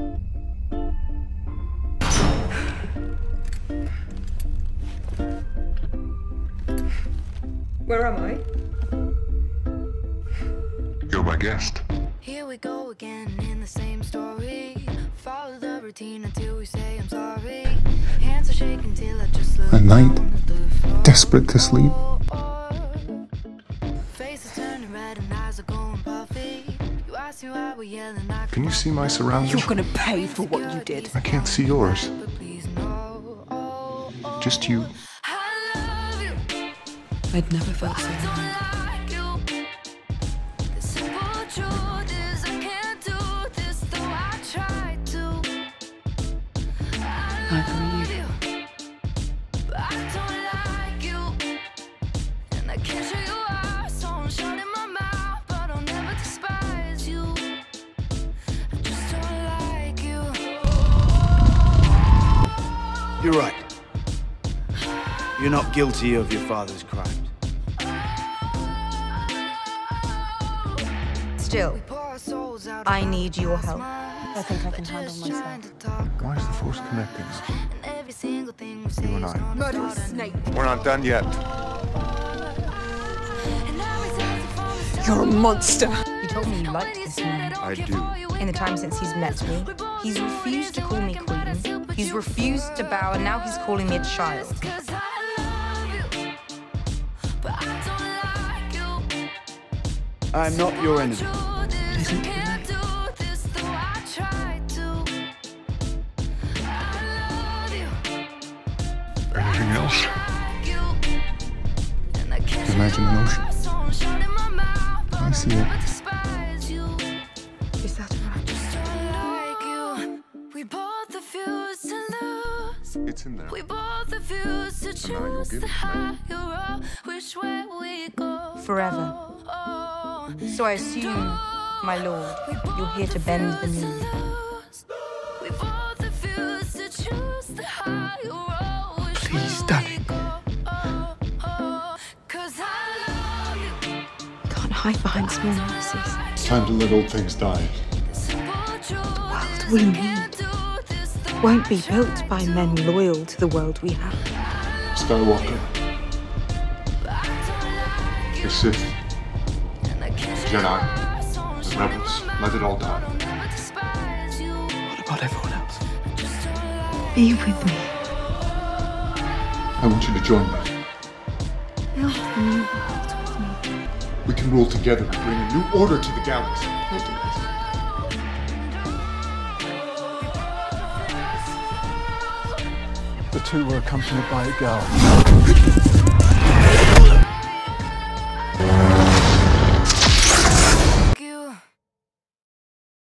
Where am I? You're my guest. Here we go again in the same story. Follow the routine until we say I'm sorry. Hands are shaking till I just look At night, down at the floor. desperate to sleep. Faces turning red and eyes are going puffy. You ask me why we're yelling. Can you see my surroundings? You're gonna pay for what you did. I can't see yours. Just you. I'd never felt so lonely. Neither are you. You're right. You're not guilty of your father's crimes. Still, I need your help. I think I can handle myself. Why is the force connecting us? You and I. Murderous snake. We're not done yet. You're a monster. You told me you liked this man. I do. In the time since he's met me, he's refused to call me queen. He's refused to bow, and now he's calling me a child. I'm not your enemy. It isn't too late. Anything else? Imagine an ocean. I see it. Is that right? It's in there. And now you'll give it to Forever. So I assume, my lord, you're here to bend the knee. Please, darling. Can't hide behind small mercies. It's time to let old things die. The world we need won't be built by men loyal to the world we have. Skywalker. The Sith. The Jedi. The rebels. Let it all die. What about everyone else? Be with me. I want you to join me. Build a new world with me. We can rule together and bring a new order to the galaxy. The two were accompanied by a girl.